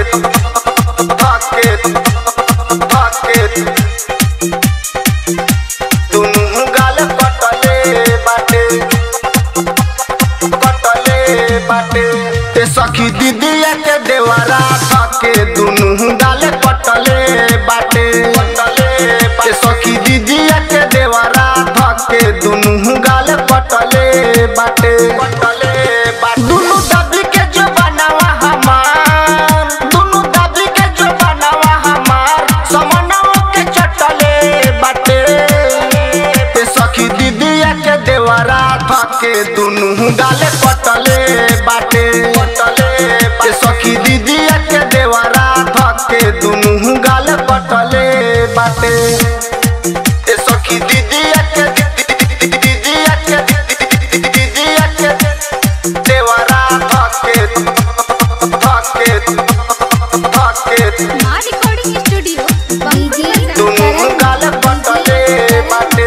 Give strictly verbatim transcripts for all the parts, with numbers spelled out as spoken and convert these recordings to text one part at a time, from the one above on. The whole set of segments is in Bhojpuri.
धके धके दुनु गाल कटले बाटे कटले बाटे ते सखी दीदिया के देवरा धके दुनु गाल कटले बाटे कटले ते सखी दीदिया के देवरा धके दुनु गाल कटले बाटे कटले बाटे दुनु दबी के जो बनावा हमार दुनु दबी के जो बनावा हमार समनवा के चटले बाटे ते सखी दीदिया के देवरा धके दुनु गाल कटले बाटे कटले ते सखी दीदिया के देवरा धके दुनु गाल कटले बाटे ते सखी दीदिया के दीदिया के दीदिया के देवरा धके धके धके मां रिकॉर्डिंग स्टूडियो दुनु गाल कटले बाटे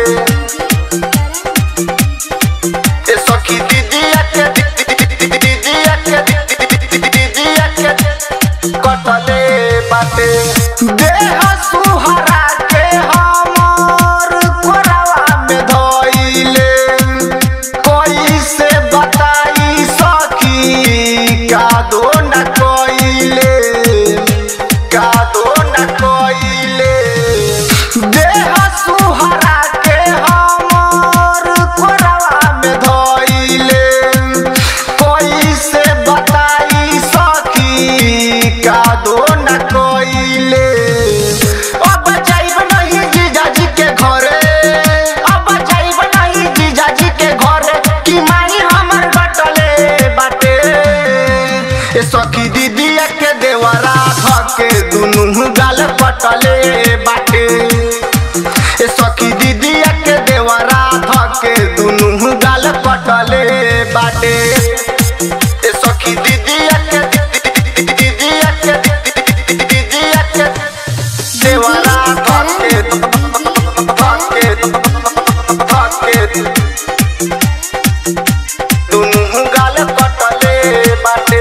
ते सखी दीदिया के दीदिया के दीदिया के कटले बाटे देह सुहरा के हमर कोरावा में धइले कोई से बताई सखी का दो न कोइले का दो न कोइले देह सुहरा के हमर कोरावा में धइले कोई से बताई सखी का दो न कोइले अब जाइब नहीं जीजाजी के घरे अब जाइब नहीं जीजाजी के घरे कि माई हमर बटले बाटे ए सखी दीदिया के देवरा धके दुनु गाल कटले बाटे ए सखी दीदिया के देवरा धके दुनु गाल कटले बाटे ए सखी दीदिया के दीदिया के दीदिया के देवरा धके धके धके दुनु गाल कटले बाटे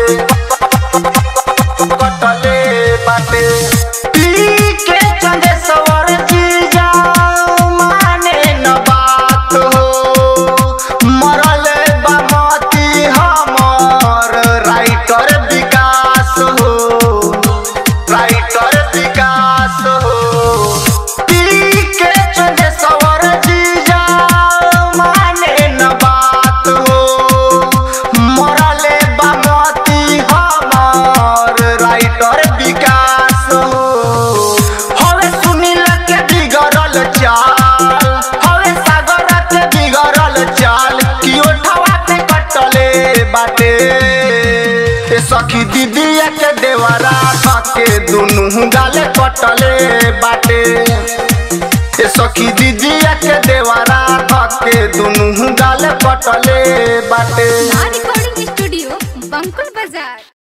कटले बाटे पी के चंदेश्वर जीजा माने न बात हो मरल बामती हमर राइटर विकास हो राइटर विकास हो पी के चंदेश्वर जीजा माने न बात हो मरल बामती हमर राइटर विकास हो हवे सुनील के बिगड़ल चाल हवे सागर के बिगड़ल चाल कि ओठवा पे कटले बाटे ए सखी दीदिया के देवरा धके दुनु गाल कटले बाटे ए सखी दीदिया के देवरा धके दुनु गाल कटले बाटे मां रिकॉर्डिंग स्टूडियो बंकुल बाजार।